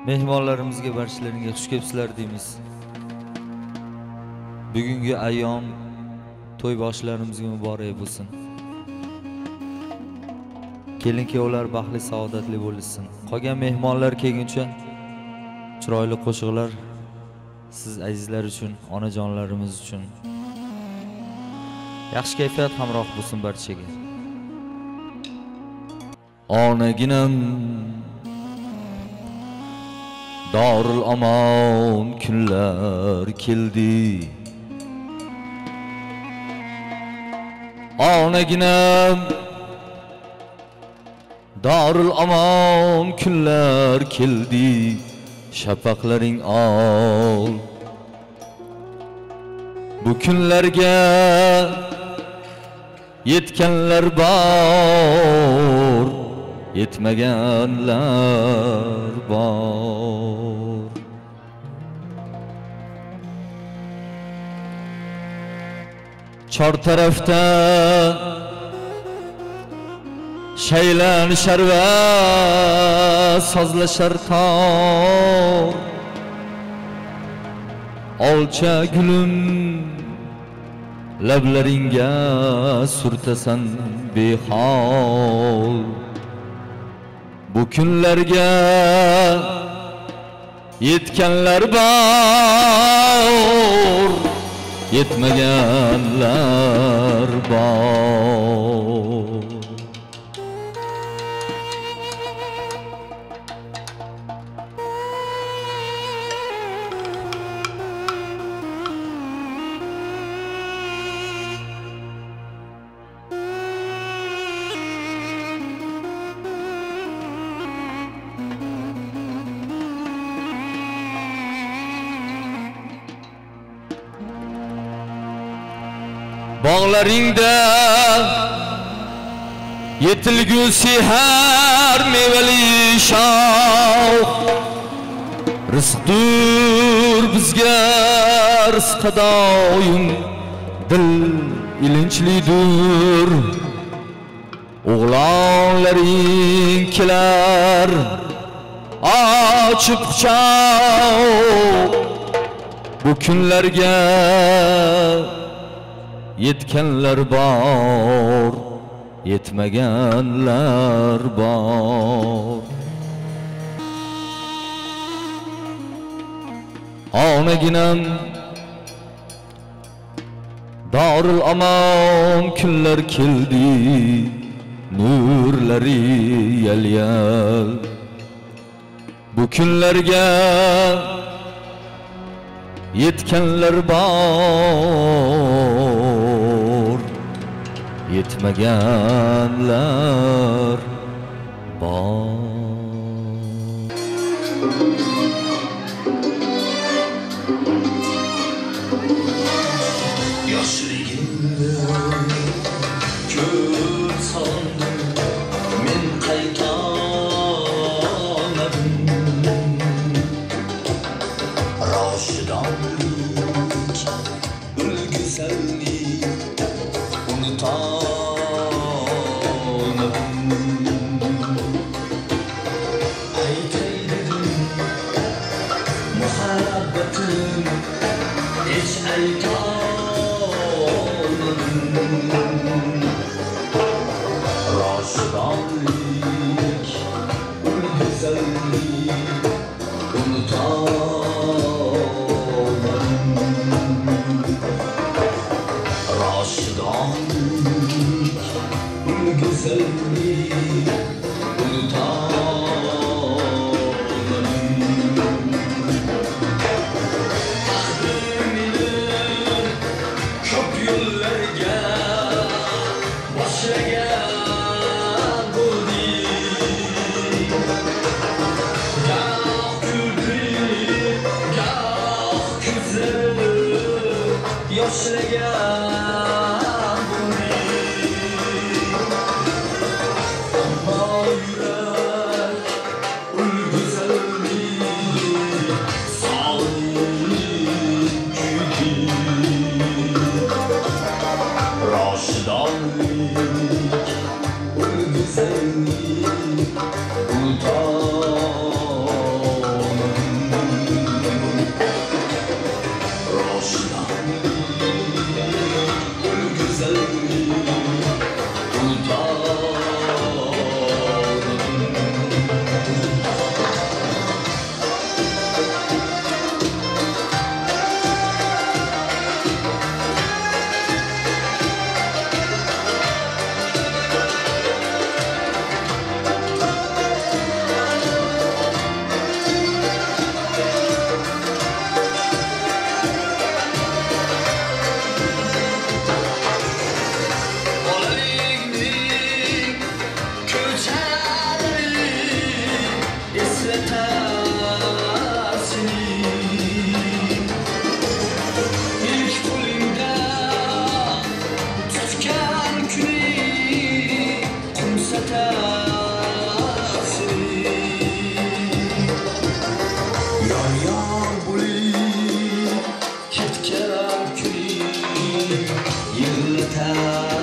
Mehmonlarimizga barishlaringga xush kelibsizlar deymiz. Bugungi ayyom to'y boshlarimizga muborak bo'lsin. Kelin-kuyovlar baxtli, saodatli bo'lsin. Qolgan mehmonlar kelguncha chiroyli qo'shiqlar siz azizlar uchun, onajonlarimiz uchun. Yaxshi kayfiyat hamroh bo'lsin barchaga. Onaginam Darul Aman kunlar keldi. Onaginam Darul Aman kunlar keldi. Shafaqlaring ol. Bu kunlarga yetganlar bor, yetmaganlar bor. Chor tarafda shaylanishar va sozlashar tor. Olcha gulum lablaringga surtasan behol. Bu kunlarga yetganlar bor, yetmaganlar bor. Bağlarında yetilgusi her meyveli şah. Rızqdır bizga rizqa doim, dil ilinchlidir. O'g'lonlaring kelar ochib quchoq. Bu kunlarga yetganlar bor, yetmaganlar bor. Onaginam Darul Aman kunlar keldi. Nurlari yal-yal. Bu kunlarga yetganlar bor, yetmaganlar bor. Yoshligimda ko'p sandim, men qaytolmadim. Roshidonlik, ulgusallik unutolmadim. Aytay dedim muhabbatim, hech aytolmadim. Roshidonlik, ulgusallik unutolmadim. Roshidonlik, ulgusallik unutolmadim. Taqdirimni ko'p yo'llarga boshlagan bo'ldik. Goh kuldik, goh ko'zlarib yoshlagan bo'ldik. Ammo yurak ulgusallik, sog'lik kuydi. Roshidonlik, ulgusallik unutolmadim. Yıllatan